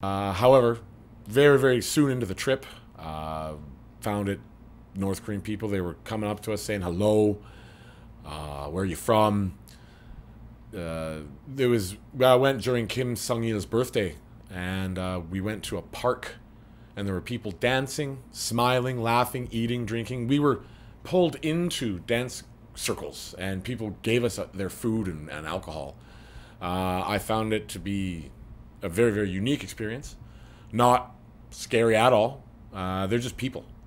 However, very, very soon into the trip, found it North Korean people. They were coming up to us saying hello. Where are you from? There was I went during Kim Sung Il's birthday, and we went to a park, and there were people dancing, smiling, laughing, eating, drinking. We were pulled into dance circles, and people gave us their food and alcohol. I found it to be a very, very unique experience. Not scary at all. They're just people.